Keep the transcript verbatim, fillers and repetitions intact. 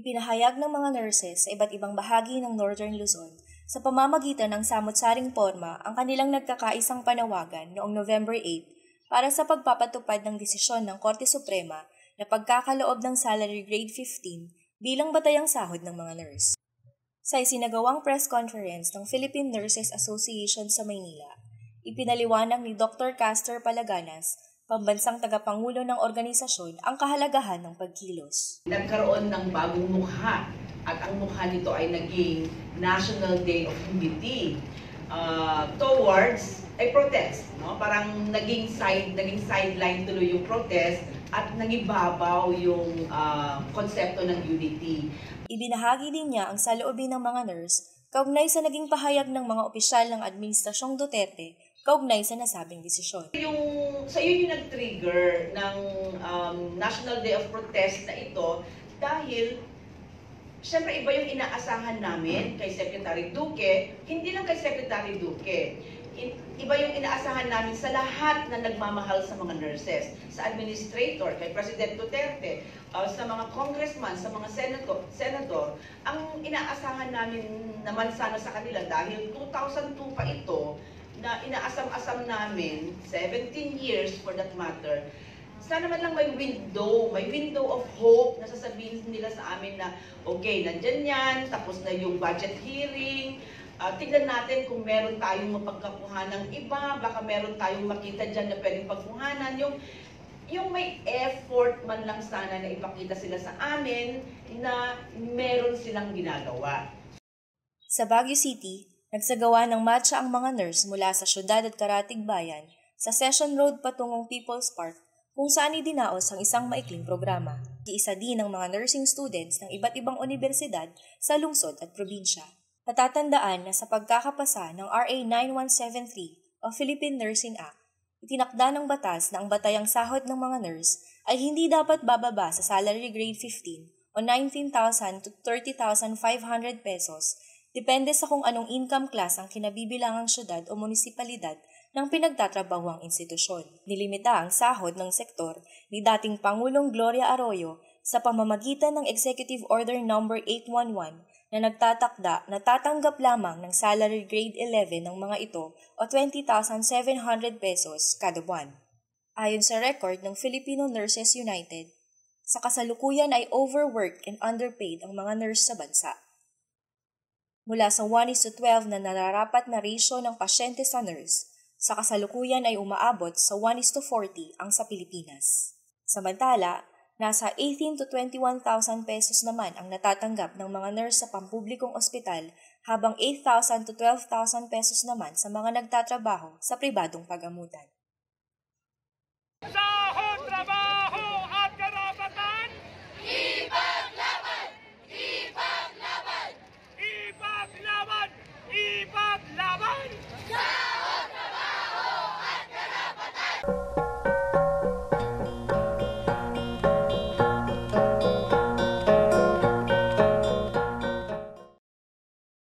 Ipinahayag ng mga nurses sa iba't ibang bahagi ng Northern Luzon sa pamamagitan ng samot-saring porma ang kanilang nagkakaisang panawagan noong November eighth para sa pagpapatupad ng desisyon ng Korte Suprema na pagkakaloob ng Salary Grade fifteen bilang batayang sahod ng mga nurse. Sa isinagawang press conference ng Philippine Nurses Association sa Maynila, ipinaliwanag ni Doctor Castor Palaganas, pambansang tagapangulo ng organisasyon, ang kahalagahan ng pagkilos. Nagkaroon ng bagong mukha at ang mukha nito ay naging National Day of Unity uh, towards a protest. No? Parang naging side, naging sideline tuloy yung protest at nagibabaw yung uh, konsepto ng unity. Ibinahagi din niya ang saloobin ng mga nurse kaugnay sa naging pahayag ng mga opisyal ng Administrasyong Duterte kaugnay sa nasabing desisyon. Yung, sa yun yung nag-trigger ng um, National Day of Protest na ito dahil siyempre iba yung inaasahan namin kay Secretary Duque, hindi lang kay Secretary Duque. Iba yung inaasahan namin sa lahat na nagmamahal sa mga nurses, sa administrator, kay President Duterte, uh, sa mga congressman, sa mga senator, senator. Ang inaasahan namin naman sana sa kanila dahil two thousand two pa ito, na inaasam-asam namin, seventeen years for that matter, sana man lang may window, may window of hope na sasabihin nila sa amin na okay, nandyan yan, tapos na yung budget hearing, uh, tignan natin kung meron tayong mapagkakuhanan ng iba, baka meron tayong makita dyan na pwedeng pagkuhanan, yung, yung may effort man lang sana na ipakita sila sa amin na meron silang ginagawa. Sa Baguio City, nagsagawa ng marcha ang mga nurse mula sa syudad at karatig bayan sa Session Road patungong People's Park kung saan idinaos ang isang maikling programa. Iisa din ng mga nursing students ng iba't ibang universidad sa lungsod at probinsya. Natatandaan na sa pagkakapasa ng R A nine one seven three o Philippine Nursing Act, itinakda ng batas na ang batayang sahod ng mga nurse ay hindi dapat bababa sa Salary Grade fifteen o nineteen thousand to thirty thousand five hundred pesos depende sa kung anong income class ang kinabibilangang syudad o munisipalidad ng pinagtatrabahong institusyon. Nilimita ang sahod ng sektor ni dating Pangulong Gloria Arroyo sa pamamagitan ng Executive Order number eight one one na nagtatakda na tatanggap lamang ng Salary Grade eleven ng mga ito o twenty thousand seven hundred pesos kada buwan. Ayon sa record ng Filipino Nurses United, sa kasalukuyan ay overworked and underpaid ang mga nurse sa bansa. Mula sa one is to twelve na nararapat na ratio ng pasyente sa nurse, sa kasalukuyan ay umaabot sa one is to forty ang sa Pilipinas. Samantala, nasa eighteen to twenty-one thousand pesos naman ang natatanggap ng mga nurse sa pampublikong ospital habang eight thousand to twelve thousand pesos naman sa mga nagtatrabaho sa pribadong pagamutan.